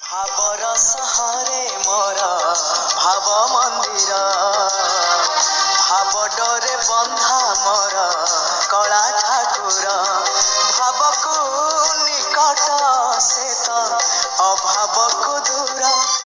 भावर सहरे मोर भाव मंदिर भाव डरे बंधा मोर कला ठाकुर भाव को निकट से तो अभाव को दूर।